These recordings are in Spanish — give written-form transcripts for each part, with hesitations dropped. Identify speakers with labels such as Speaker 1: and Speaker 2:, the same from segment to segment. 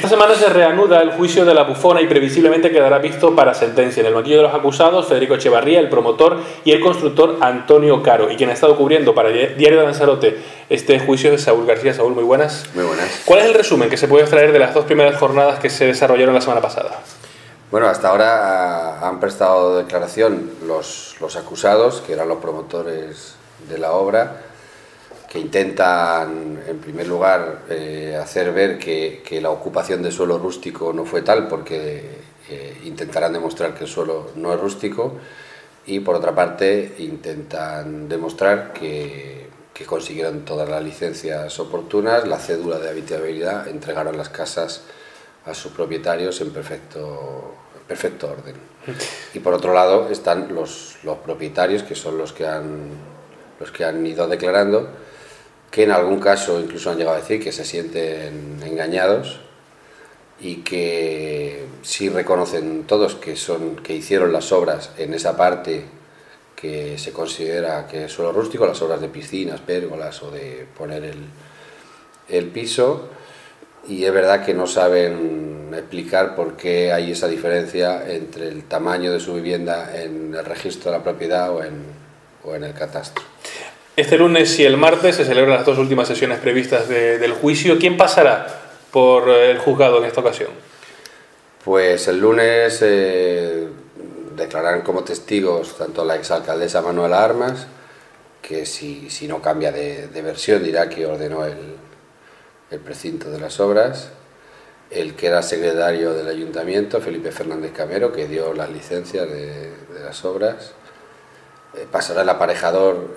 Speaker 1: Esta semana se reanuda el juicio de la Bufona y previsiblemente quedará visto para sentencia. En el banquillo de los acusados, Federico Echevarría, el promotor y el constructor Antonio Caro. Y quien ha estado cubriendo para Diario de Lanzarote este juicio es Saúl García. Saúl, muy buenas.
Speaker 2: Muy buenas.
Speaker 1: ¿Cuál es el resumen que se puede extraer de las dos primeras jornadas que se desarrollaron la semana pasada?
Speaker 2: Bueno, hasta ahora han prestado declaración los acusados, que eran los promotores de la obra, que intentan, en primer lugar, hacer ver que la ocupación de suelo rústico no fue tal, porque intentarán demostrar que el suelo no es rústico, y por otra parte intentan demostrar que consiguieron todas las licencias oportunas, la cédula de habitabilidad, entregaron las casas a sus propietarios en perfecto orden. Y por otro lado están los propietarios, que son los que han ido declarando, que en algún caso incluso han llegado a decir que se sienten engañados y que sí reconocen todos que hicieron las obras en esa parte que se considera que es suelo rústico, las obras de piscinas, pérgolas o de poner el piso, y es verdad que no saben explicar por qué hay esa diferencia entre el tamaño de su vivienda en el registro de la propiedad o en el catastro.
Speaker 1: Este lunes y el martes se celebran las dos últimas sesiones previstas del juicio. ¿Quién pasará por el juzgado en esta ocasión?
Speaker 2: Pues el lunes declararán como testigos tanto la exalcaldesa Manuela Armas, que si no cambia de versión dirá que ordenó el precinto de las obras, el que era secretario del ayuntamiento, Felipe Fernández Camero, que dio las licencias de las obras. Pasará el aparejador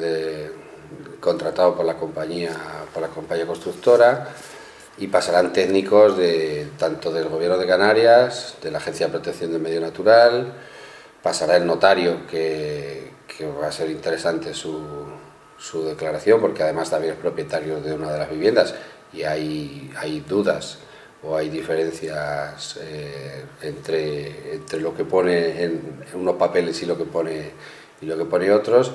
Speaker 2: contratado por la compañía constructora, y pasarán técnicos tanto del Gobierno de Canarias, de la Agencia de Protección del Medio Natural, pasará el notario, que va a ser interesante su declaración, porque además también es propietario de una de las viviendas y hay dudas o hay diferencias entre lo que pone en unos papeles y lo que pone otros,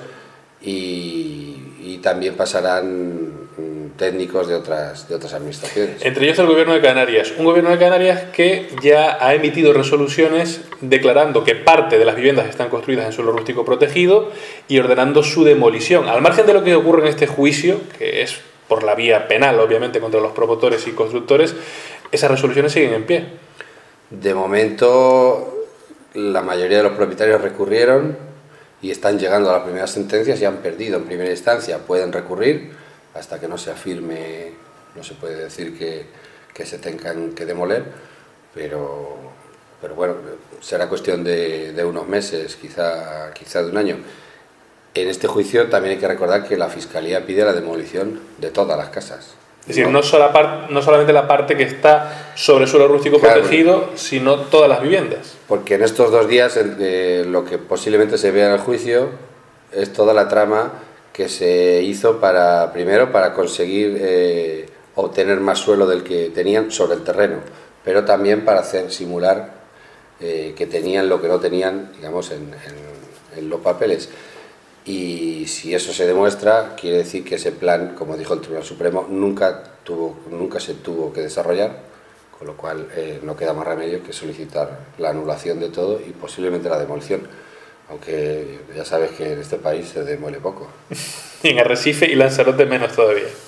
Speaker 2: y también pasarán técnicos de otras administraciones.
Speaker 1: Entre ellos el Gobierno de Canarias. Un Gobierno de Canarias que ya ha emitido resoluciones declarando que parte de las viviendas están construidas en suelo rústico protegido y ordenando su demolición. Al margen de lo que ocurre en este juicio, que es por la vía penal, obviamente, contra los promotores y constructores, esas resoluciones siguen en pie.
Speaker 2: De momento, la mayoría de los propietarios recurrieron y están llegando a las primeras sentencias y han perdido en primera instancia. Pueden recurrir hasta que no se afirme, no se puede decir que se tengan que demoler, pero bueno, será cuestión de unos meses, quizá de un año. En este juicio también hay que recordar que la Fiscalía pide la demolición de todas las casas.
Speaker 1: Es decir, no solamente la parte que está sobre suelo rústico protegido, sino todas las viviendas.
Speaker 2: Porque en estos 2 días lo que posiblemente se vea en el juicio es toda la trama que se hizo primero para conseguir obtener más suelo del que tenían sobre el terreno, pero también para simular que tenían lo que no tenían, digamos, en los papeles. Y si eso se demuestra, quiere decir que ese plan, como dijo el Tribunal Supremo, nunca se tuvo que desarrollar, con lo cual no queda más remedio que solicitar la anulación de todo y posiblemente la demolición, aunque ya sabes que en este país se demuele poco.
Speaker 1: Y en Arrecife y Lanzarote menos todavía.